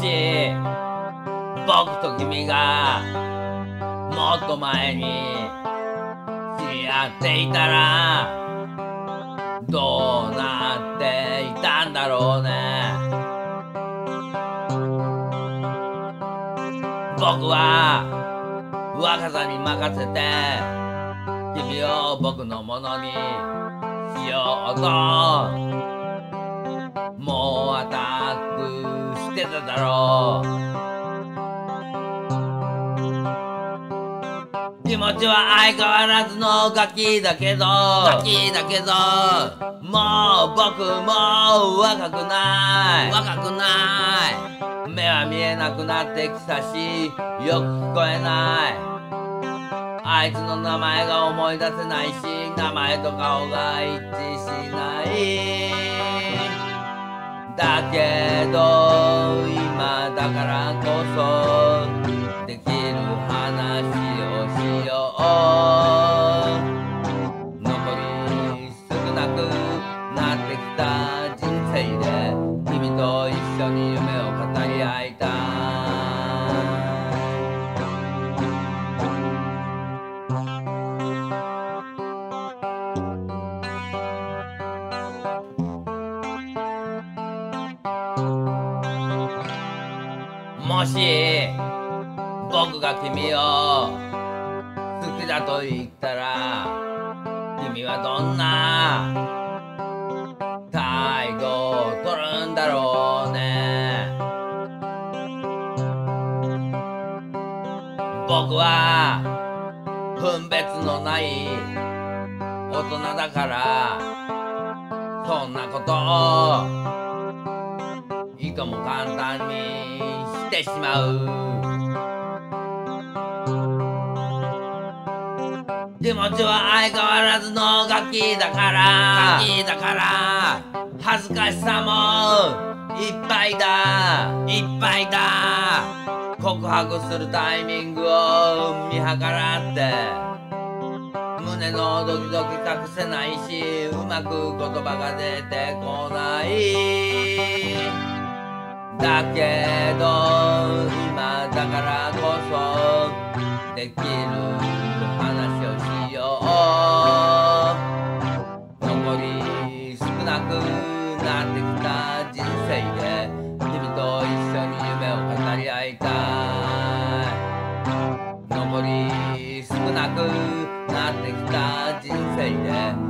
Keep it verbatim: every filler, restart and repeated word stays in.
し僕と君がもっと前に知り合っていたらどうなっていたんだろうね。僕は若さに任せて君を僕のものにしようともうアタックしてただろう。気持ちは相変わらずのガキだけどガキだけどもう僕も若くない若くない目は見えなくなってきたしよく聞こえないあいつの名前が思い出せないし名前と顔が一致しないだけど今だからこそできる話をしよう残り少なくなってきた人生で君と一緒に夢を語り合いたいもし僕が君を好きだと言ったら君はどんな態度を取るんだろうね。僕は分別のない大人だからそんなことをいとも簡単にしてしまう気持ちは相変わらずのガキだからガキだから恥ずかしさもいっぱいだいっぱいだ告白するタイミングを見計らって胸のドキドキ隠せないしうまく言葉が出てこないだけど今だからこそできる話をしよう残り少なくなってきた人生で君と一緒に夢を語り合いたい残り少なくなってきた人生で